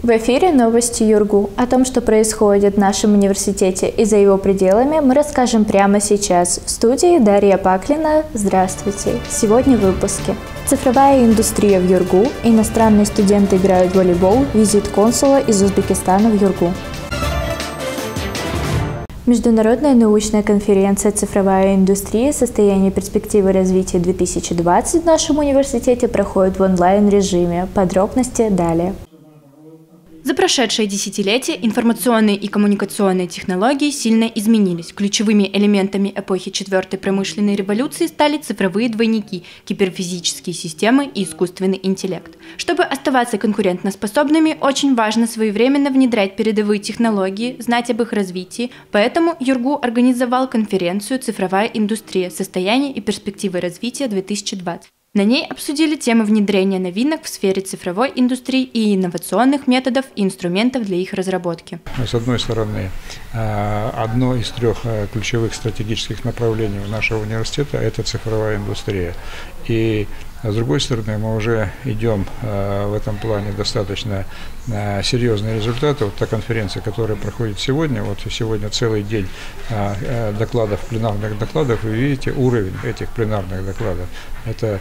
В эфире новости ЮрГУ. О том, что происходит в нашем университете и за его пределами, мы расскажем прямо сейчас. В студии Дарья Паклина. Здравствуйте. Сегодня в выпуске. Цифровая индустрия в ЮрГУ. Иностранные студенты играют в волейбол. Визит консула из Узбекистана в ЮрГУ. Международная научная конференция «Цифровая индустрия. Состояние и перспективы развития 2020» в нашем университете проходит в онлайн-режиме. Подробности далее. За прошедшее десятилетие информационные и коммуникационные технологии сильно изменились. Ключевыми элементами эпохи четвертой промышленной революции стали цифровые двойники, киберфизические системы и искусственный интеллект. Чтобы оставаться конкурентоспособными, очень важно своевременно внедрять передовые технологии, знать об их развитии, поэтому ЮрГУ организовал конференцию «Цифровая индустрия. Состояние и перспективы развития 2020». На ней обсудили темы внедрения новинок в сфере цифровой индустрии и инновационных методов и инструментов для их разработки. С одной стороны, одно из трех ключевых стратегических направлений нашего университета – это цифровая индустрия. И с другой стороны, мы уже идем в этом плане достаточно серьезные результаты. Вот та конференция, которая проходит сегодня, вот сегодня целый день докладов, пленарных докладов, вы видите уровень этих пленарных докладов. Это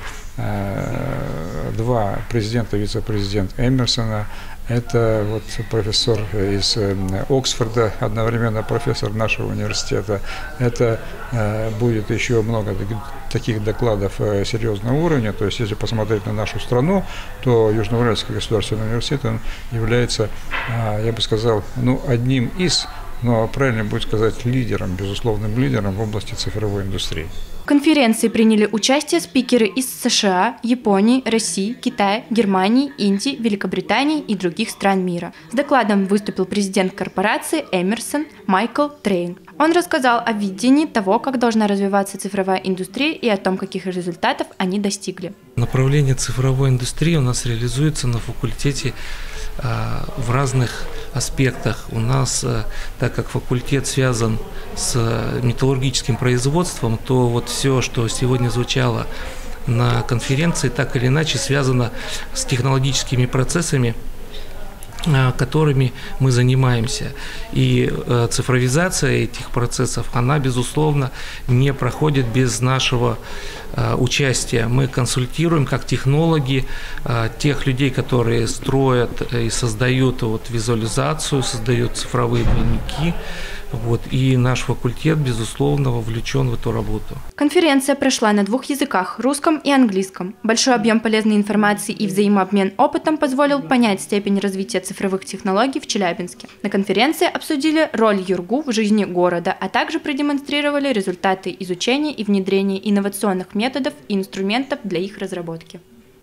два президента, вице-президент Эмерсона, это вот профессор из Оксфорда, одновременно профессор нашего университета. Это будет еще много таких докладов серьезного уровня. То есть, если посмотреть на нашу страну, то Южноуральский государственный университет он является, я бы сказал, одним из, но правильно будет сказать, лидером, безусловным лидером в области цифровой индустрии. В конференции приняли участие спикеры из США, Японии, России, Китая, Германии, Индии, Великобритании и других стран мира. С докладом выступил президент корпорации Эмерсон Майкл Трейн. Он рассказал о видении того, как должна развиваться цифровая индустрия и о том, каких результатов они достигли. Направление цифровой индустрии у нас реализуется на факультете в разных аспектах. У нас, так как факультет связан с металлургическим производством, то вот все, что сегодня звучало на конференции, так или иначе связано с технологическими процессами, которыми мы занимаемся. И цифровизация этих процессов, она, безусловно, не проходит без нашего участия. Мы консультируем как технологи тех людей, которые строят и создают визуализацию, создают цифровые двойники. И наш факультет, безусловно, вовлечен в эту работу. Конференция прошла на двух языках – русском и английском. Большой объем полезной информации и взаимообмен опытом позволил понять степень развития цифровых технологий в Челябинске. На конференции обсудили роль ЮрГУ в жизни города, а также продемонстрировали результаты изучения и внедрения инновационных методов и инструментов для их разработки.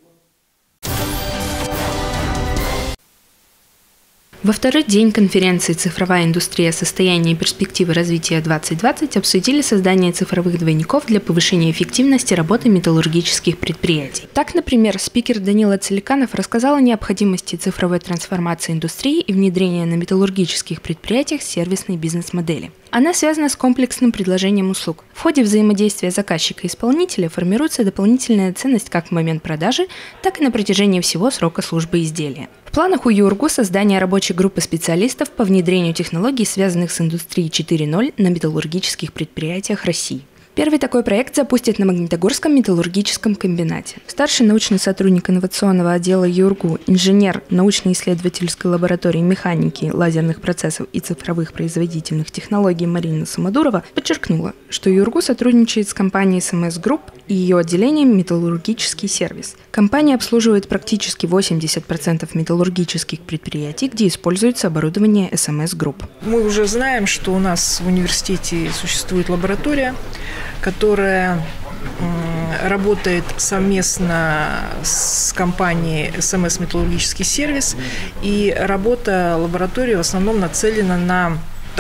Во второй день конференции «Цифровая индустрия. Состояние и перспективы развития 2020» обсудили создание цифровых двойников для повышения эффективности работы металлургических предприятий. Так, например, спикер Данила Целиканов рассказал о необходимости цифровой трансформации индустрии и внедрения на металлургических предприятиях сервисной бизнес-модели. Она связана с комплексным предложением услуг. В ходе взаимодействия заказчика и исполнителя формируется дополнительная ценность как в момент продажи, так и на протяжении всего срока службы изделия. В планах у ЮрГУ создание рабочей группы специалистов по внедрению технологий, связанных с индустрией 4.0 на металлургических предприятиях России. Первый такой проект запустят на Магнитогорском металлургическом комбинате. Старший научный сотрудник инновационного отдела ЮрГУ, инженер научно-исследовательской лаборатории механики, лазерных процессов и цифровых производительных технологий Марина Самодурова подчеркнула, что ЮрГУ сотрудничает с компанией СМС Групп и ее отделением «Металлургический сервис». Компания обслуживает практически 80% металлургических предприятий, где используется оборудование СМС Групп. Мы уже знаем, что у нас в университете существует лаборатория, которая работает совместно с компанией СМС «Металлургический сервис», и работа лаборатории в основном нацелена на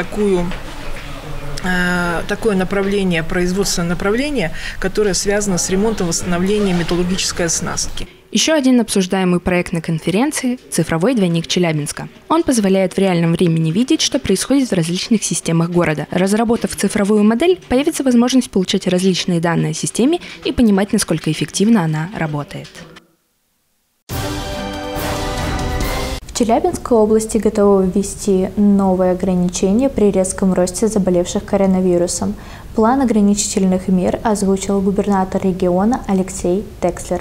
такое направление, производственное направление, которое связано с ремонтом и восстановлением металлургической оснастки. Еще один обсуждаемый проект на конференции – цифровой двойник Челябинска. Он позволяет в реальном времени видеть, что происходит в различных системах города. Разработав цифровую модель, появится возможность получать различные данные о системе и понимать, насколько эффективно она работает. В Челябинской области готовы ввести новые ограничения при резком росте заболевших коронавирусом. План ограничительных мер озвучил губернатор региона Алексей Текслер.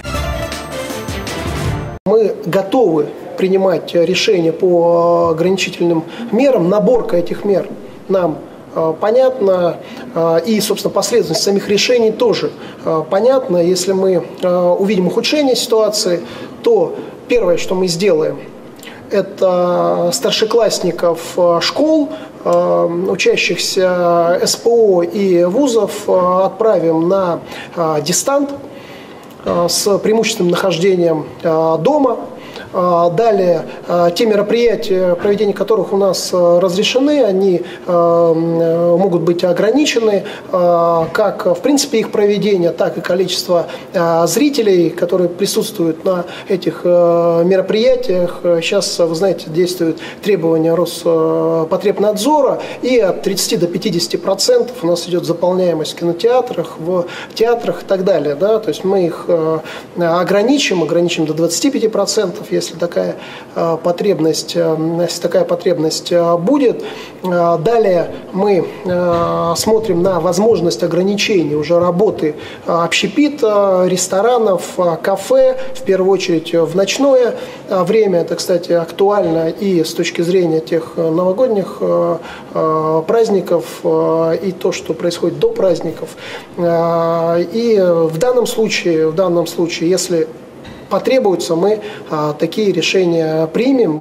Мы готовы принимать решения по ограничительным мерам. Наборка этих мер нам понятно, и, собственно, последовательность самих решений тоже понятна. Если мы увидим ухудшение ситуации, то первое, что мы сделаем, это старшеклассников школ, учащихся СПО и вузов отправим на дистант с преимущественным нахождением дома. Далее, те мероприятия, проведение которых у нас разрешены, они могут быть ограничены, как в принципе их проведение, так и количество зрителей, которые присутствуют на этих мероприятиях. Сейчас, вы знаете, действуют требования Роспотребнадзора, и от 30 до 50% у нас идет заполняемость в кинотеатрах, в театрах и так далее. Да? То есть мы их ограничим до 25%, если такая потребность будет. Далее мы смотрим на возможность ограничения уже работы общепита, ресторанов, кафе, в первую очередь в ночное время. Это, кстати, актуально и с точки зрения тех новогодних праздников и то, что происходит до праздников. И в данном случае, если потребуется, мы такие решения примем.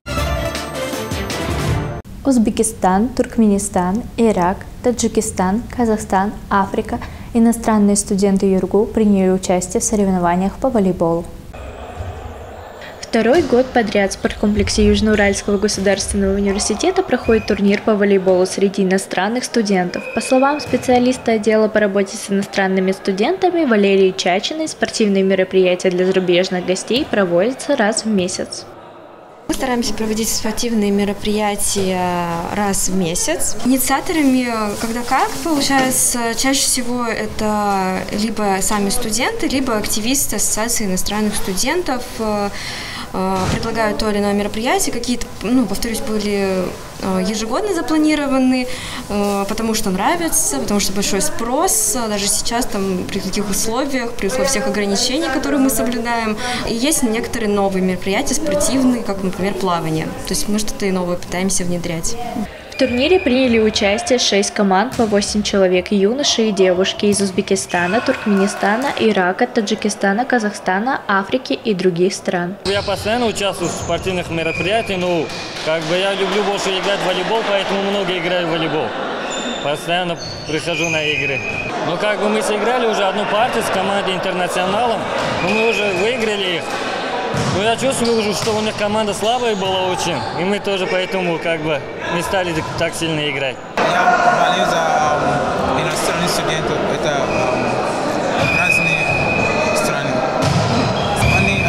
Узбекистан, Туркменистан, Ирак, Таджикистан, Казахстан, Африка. Иностранные студенты ЮрГУ приняли участие в соревнованиях по волейболу. Второй год подряд в спорткомплексе Южноуральского государственного университета проходит турнир по волейболу среди иностранных студентов. По словам специалиста отдела по работе с иностранными студентами Валерии Чачиной, спортивные мероприятия для зарубежных гостей проводятся раз в месяц. Мы стараемся проводить спортивные мероприятия раз в месяц. Инициаторами, когда как, получается, чаще всего это либо сами студенты, либо активисты Ассоциации иностранных студентов. Предлагают то или иное мероприятие, какие-то, повторюсь, были ежегодно запланированы, потому что нравится, потому что большой спрос, даже сейчас там при таких условиях, при условиях всех ограничений, которые мы соблюдаем. И есть некоторые новые мероприятия спортивные, как, например, плавание. То есть мы что-то и новое пытаемся внедрять. В турнире приняли участие 6 команд по 8 человек, юноши и девушки из Узбекистана, Туркменистана, Ирака, Таджикистана, Казахстана, Африки и других стран. Я постоянно участвую в спортивных мероприятиях, я люблю больше играть в волейбол, поэтому много играю в волейбол. Постоянно прихожу на игры. Мы сыграли уже одну партию с командой «Интернационалом», но мы уже выиграли их. Я чувствую уже, что у них команда слабая была очень, и мы тоже поэтому не стали так сильно играть. Я болею за иностранных студентов, это разные страны. Они,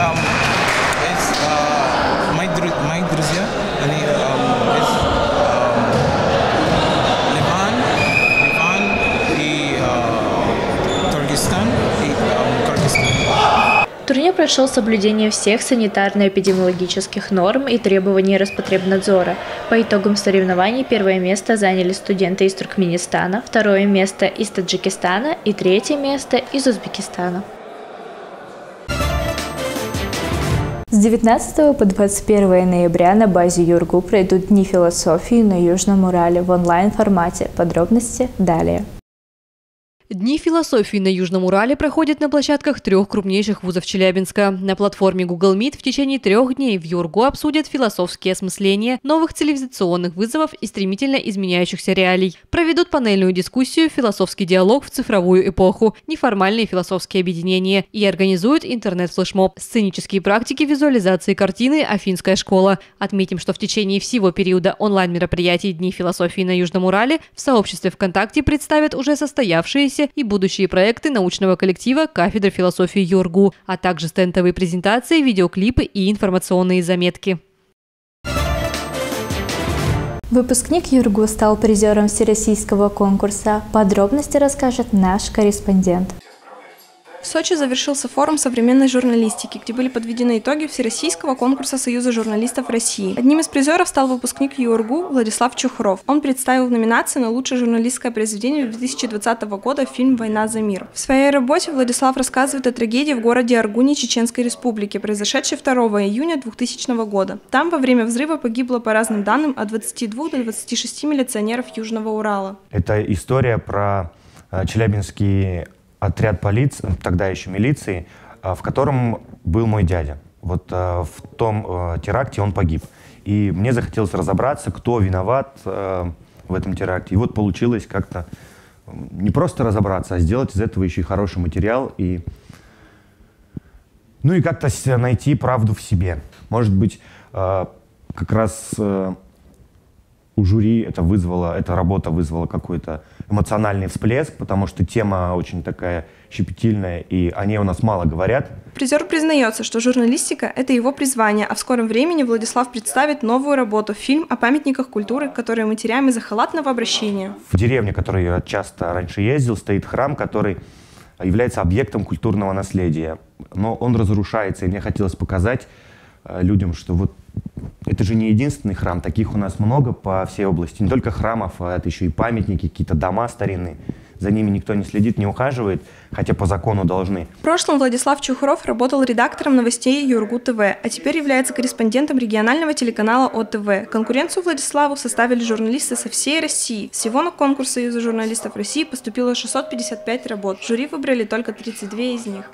мои друзья, они из Ливан и Туркестан и Кыргызстан. Турнир прошел с соблюдением всех санитарно-эпидемиологических норм и требований Роспотребнадзора. По итогам соревнований первое место заняли студенты из Туркменистана, второе место из Таджикистана и третье место из Узбекистана. С 19 по 21 ноября на базе ЮрГУ пройдут Дни философии на Южном Урале в онлайн-формате. Подробности далее. Дни философии на Южном Урале проходят на площадках 3 крупнейших вузов Челябинска. На платформе Google Meet в течение 3 дней в ЮрГУ обсудят философские осмысления новых цивилизационных вызовов и стремительно изменяющихся реалий. Проведут панельную дискуссию, философский диалог в цифровую эпоху, неформальные философские объединения и организуют интернет-флешмоб, сценические практики визуализации картины «Афинская школа». Отметим, что в течение всего периода онлайн-мероприятий Дни философии на Южном Урале в сообществе ВКонтакте представят уже состоявшиеся и будущие проекты научного коллектива кафедры философии ЮрГУ, а также стендовые презентации, видеоклипы и информационные заметки. Выпускник ЮрГУ стал призером всероссийского конкурса. Подробности расскажет наш корреспондент. В Сочи завершился форум современной журналистики, где были подведены итоги Всероссийского конкурса Союза журналистов России. Одним из призеров стал выпускник ЮРГУ Владислав Чухров. Он представил в номинации на лучшее журналистское произведение 2020 года фильм «Война за мир». В своей работе Владислав рассказывает о трагедии в городе Аргуне Чеченской Республики, произошедшей 2 июня 2000 года. Там во время взрыва погибло, по разным данным, от 22 до 26 милиционеров Южного Урала. Это история про челябинский отряд полиции, тогда еще милиции, в котором был мой дядя. Вот в том теракте он погиб. И мне захотелось разобраться, кто виноват в этом теракте. И вот получилось как-то не просто разобраться, а сделать из этого еще и хороший материал. И как-то найти правду в себе. Может быть, как раз у жюри эта работа вызвала какой-то эмоциональный всплеск, потому что тема очень такая щепетильная, и о ней у нас мало говорят. Призер признается, что журналистика – это его призвание, а в скором времени Владислав представит новую работу – фильм о памятниках культуры, которые мы теряем из-за халатного обращения. В деревне, в которой я часто раньше ездил, стоит храм, который является объектом культурного наследия. Но он разрушается, и мне хотелось показать людям, что вот это же не единственный храм, таких у нас много по всей области. Не только храмов, а это еще и памятники, какие-то дома старинные. За ними никто не следит, не ухаживает, хотя по закону должны. В прошлом Владислав Чухров работал редактором новостей ЮРГУ ТВ, а теперь является корреспондентом регионального телеканала ОТВ. Конкуренцию Владиславу составили журналисты со всей России. Всего на конкурс Союза журналистов России поступило 655 работ. В жюри выбрали только 32 из них.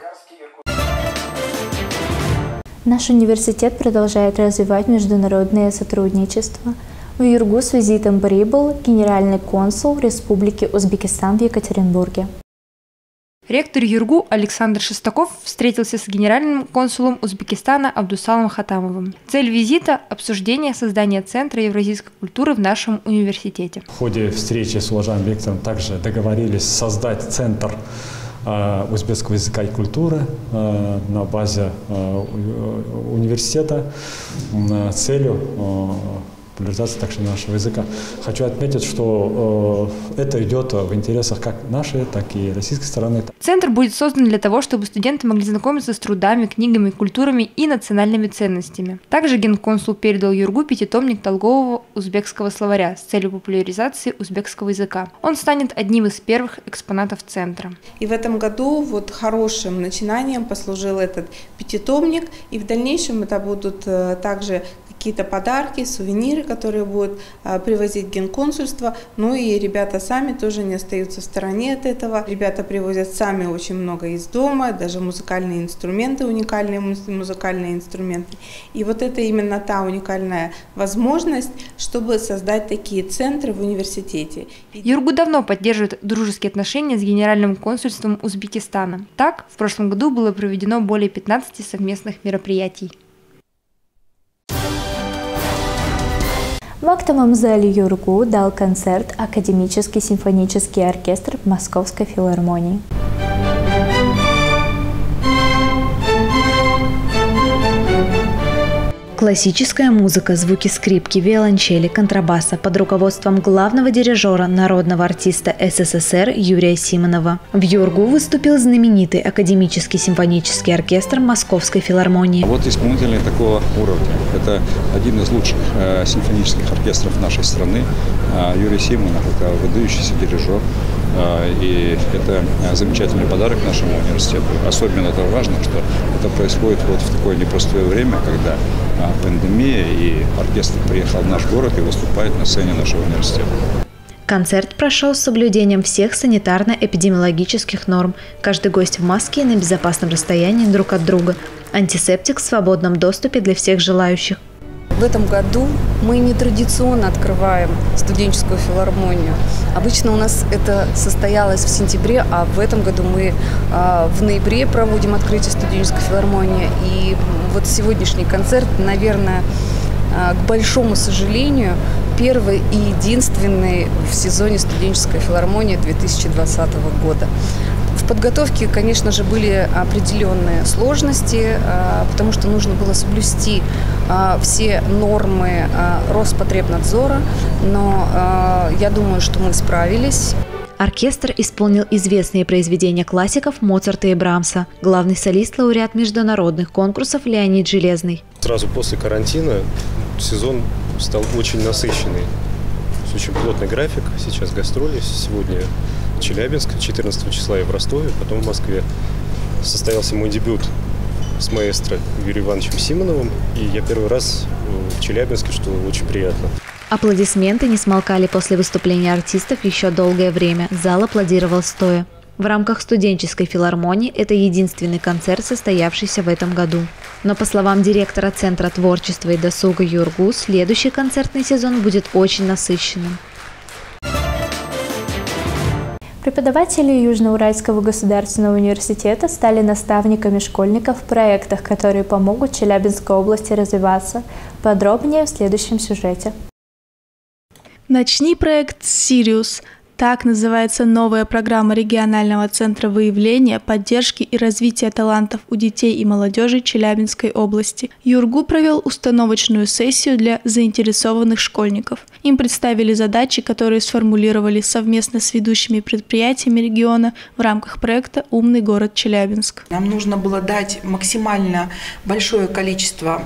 Наш университет продолжает развивать международное сотрудничество. В ЮРГУ с визитом прибыл генеральный консул Республики Узбекистан в Екатеринбурге. Ректор ЮРГУ Александр Шестаков встретился с генеральным консулом Узбекистана Абдусалом Хатамовым. Цель визита – обсуждение создания Центра евразийской культуры в нашем университете. В ходе встречи с уважаемым ректором также договорились создать Центр узбекского языка и культуры на базе университета с целью популяризации также нашего языка. Хочу отметить, что это идет в интересах как нашей, так и российской стороны. Центр будет создан для того, чтобы студенты могли знакомиться с трудами, книгами, культурами и национальными ценностями. Также генконсул передал ЮРГУ пятитомник толкового узбекского словаря с целью популяризации узбекского языка. Он станет одним из первых экспонатов центра. И в этом году хорошим начинанием послужил этот пятитомник, и в дальнейшем это будут также какие-то подарки, сувениры, которые будут привозить генконсульство. Ну и ребята сами тоже не остаются в стороне от этого. Ребята привозят сами очень много из дома, даже музыкальные инструменты, уникальные музыкальные инструменты. И вот это именно та уникальная возможность, чтобы создать такие центры в университете. ЮРГУ давно поддерживает дружеские отношения с Генеральным консульством Узбекистана. Так, в прошлом году было проведено более 15 совместных мероприятий. В актовом зале ЮРГУ дал концерт Академический симфонический оркестр Московской филармонии. Классическая музыка, звуки скрипки, виолончели, контрабаса под руководством главного дирижера, народного артиста СССР Юрия Симонова. В ЮРГУ выступил знаменитый Академический симфонический оркестр Московской филармонии. Вот исполнители такого уровня. Это один из лучших симфонических оркестров нашей страны. Юрий Симонов – это выдающийся дирижер. И это замечательный подарок нашему университету. Особенно это важно, что это происходит в такое непростое время, когда пандемия, и оркестр приехал в наш город и выступает на сцене нашего университета. Концерт прошел с соблюдением всех санитарно-эпидемиологических норм. Каждый гость в маске и на безопасном расстоянии друг от друга. Антисептик в свободном доступе для всех желающих. В этом году мы нетрадиционно открываем студенческую филармонию. Обычно у нас это состоялось в сентябре, а в этом году мы в ноябре проводим открытие студенческой филармонии. И вот сегодняшний концерт, наверное, к большому сожалению, первый и единственный в сезоне студенческой филармонии 2020 года. В подготовке, конечно же, были определенные сложности, потому что нужно было соблюсти все нормы Роспотребнадзора, но я думаю, что мы справились. Оркестр исполнил известные произведения классиков Моцарта и Брамса. Главный солист – лауреат международных конкурсов Леонид Железный. Сразу после карантина сезон стал очень насыщенный. Очень плотный график. Сейчас гастроли. Сегодня Челябинск, 14 числа я в Ростове, потом в Москве. Состоялся мой дебют с маэстро Юрием Ивановичем Симоновым. И я первый раз в Челябинске, что очень приятно. Аплодисменты не смолкали после выступления артистов еще долгое время. Зал аплодировал стоя. В рамках студенческой филармонии это единственный концерт, состоявшийся в этом году. Но по словам директора Центра творчества и досуга ЮрГУ, следующий концертный сезон будет очень насыщенным. Преподаватели Южноуральского государственного университета стали наставниками школьников в проектах, которые помогут Челябинской области развиваться. Подробнее в следующем сюжете. «Начни проект «Сириус». Так называется новая программа регионального центра выявления, поддержки и развития талантов у детей и молодежи Челябинской области. ЮрГУ провел установочную сессию для заинтересованных школьников. Им представили задачи, которые сформулировали совместно с ведущими предприятиями региона в рамках проекта «Умный город Челябинск». Нам нужно было дать максимально большое количество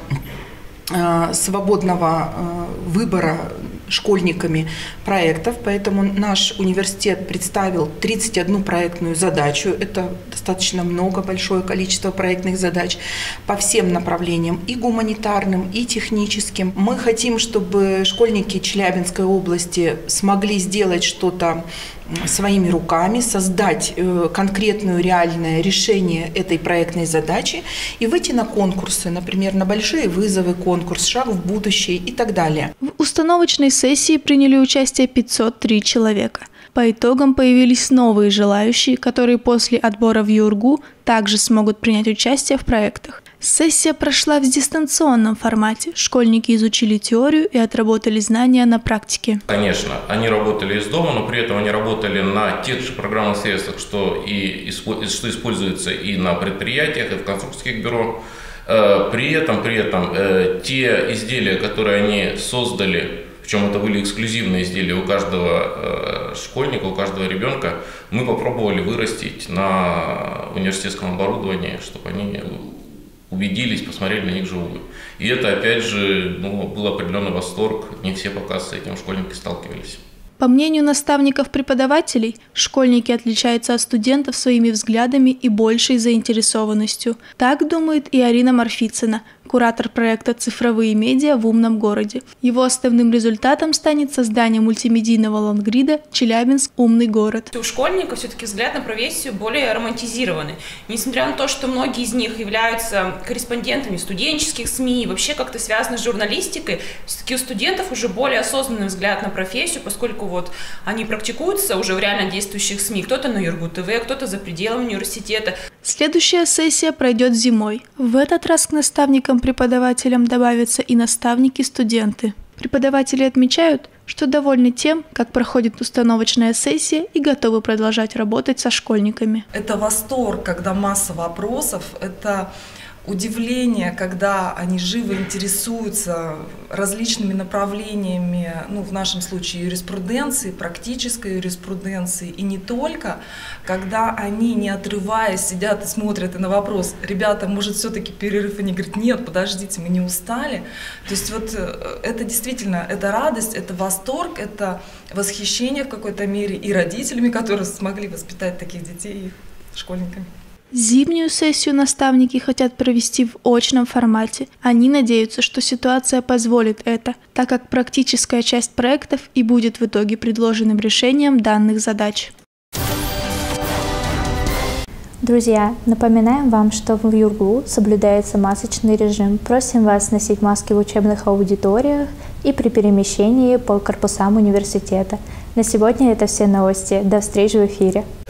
свободного выбора школьниками проектов, поэтому наш университет представил 31 проектную задачу. Это достаточно много, большое количество проектных задач по всем направлениям, и гуманитарным, и техническим. Мы хотим, чтобы школьники Челябинской области смогли сделать что-то своими руками, создать конкретное реальное решение этой проектной задачи и выйти на конкурсы, например, на большие вызовы, конкурс «Шаг в будущее» и так далее. В установочной сессии приняли участие 503 человека. По итогам появились новые желающие, которые после отбора в ЮрГУ также смогут принять участие в проектах. Сессия прошла в дистанционном формате. Школьники изучили теорию и отработали знания на практике. Конечно, они работали из дома, но при этом они работали на тех же программных средствах, что используется и на предприятиях, и в конструкторских бюро. При этом те изделия, которые они создали, причем это были эксклюзивные изделия у каждого школьника, у каждого ребенка, мы попробовали вырастить на университетском оборудовании, чтобы они убедились, посмотрели на них вживую. И это, опять же, был определенный восторг. Не все пока с этим школьники сталкивались. По мнению наставников-преподавателей, школьники отличаются от студентов своими взглядами и большей заинтересованностью. Так думает и Арина Марфицына, куратор проекта «Цифровые медиа в умном городе». Его основным результатом станет создание мультимедийного лонгрида «Челябинск. Умный город». У школьников все-таки взгляд на профессию более романтизированный. Несмотря на то, что многие из них являются корреспондентами студенческих СМИ, вообще как-то связаны с журналистикой, все-таки у студентов уже более осознанный взгляд на профессию, поскольку они практикуются уже в реально действующих СМИ. Кто-то на ЮрГУ ТВ, кто-то за пределами университета. Следующая сессия пройдет зимой. В этот раз к наставникам-преподавателям добавятся и наставники-студенты. Преподаватели отмечают, что довольны тем, как проходит установочная сессия, и готовы продолжать работать со школьниками. Это восторг, когда масса вопросов, это удивление, когда они живо интересуются различными направлениями, в нашем случае юриспруденции, практической юриспруденции, и не только, когда они, не отрываясь, сидят и смотрят и на вопрос: ребята, может, все-таки перерыв? Они говорят: нет, подождите, мы не устали. То есть это действительно, это радость, это восторг, это восхищение в какой-то мере и родителями, которые смогли воспитать таких детей, и школьниками. Зимнюю сессию наставники хотят провести в очном формате. Они надеются, что ситуация позволит это, так как практическая часть проектов и будет в итоге предложенным решением данных задач. Друзья, напоминаем вам, что в ЮрГУ соблюдается масочный режим. Просим вас носить маски в учебных аудиториях и при перемещении по корпусам университета. На сегодня это все новости. До встречи в эфире.